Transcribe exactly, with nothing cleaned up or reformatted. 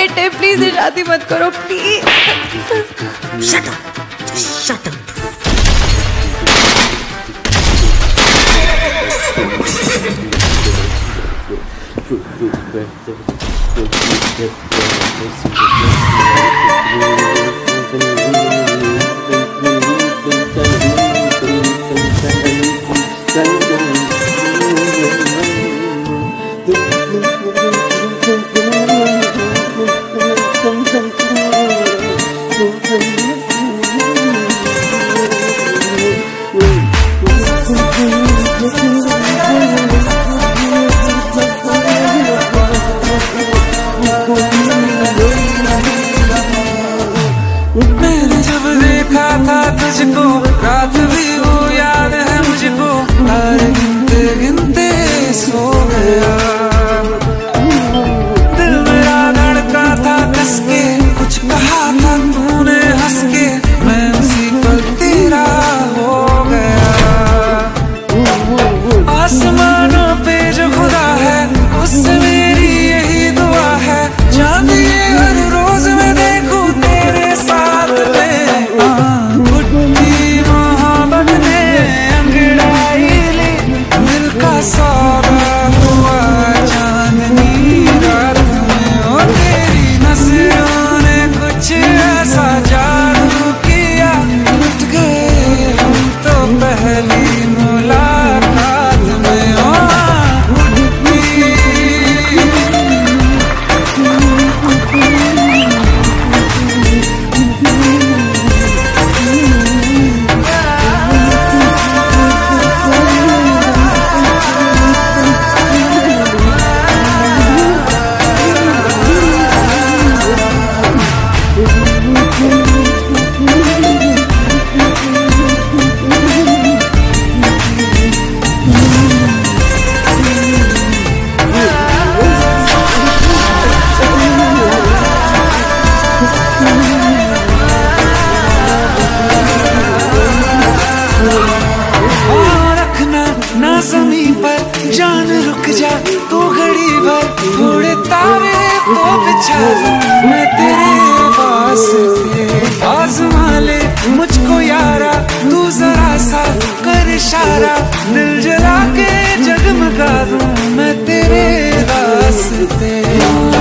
Right है, please ये शादी मत करो please. Shut up, shut up. मैंने जब देखा था तुझको, रात भी वो याद है मुझको, तारे गिनते गिनते सो गया। दिल मेरा धड़का था कस के, कुछ कहा था तूने हंस के, मैं उसी पल तेरा हो गया। आसमानों पे जो खुदा है, उससे मेरी यही दुआ है, चांद ये हर रोज मैं देखूं तेरे साथ में। बुढ़ी मोहब्बत ने अंगड़ाई ली, दिल का सौदा हुआ चांदनी रात में। ओ तेरी नजरों ने कुछ ऐसा जादू किया, उठ गए हम तो पहली मुलाकात में। ओ ज़मीन पर जान रुक जा तू घड़ी भर, थोड़े तारे तो बिछा दूं मैं तेरे वास्ते। आज़मा ले मुझको यारा, तू जरा सा कर इशारा, दिल जला के जगमगा दूं मैं तेरे वास्ते।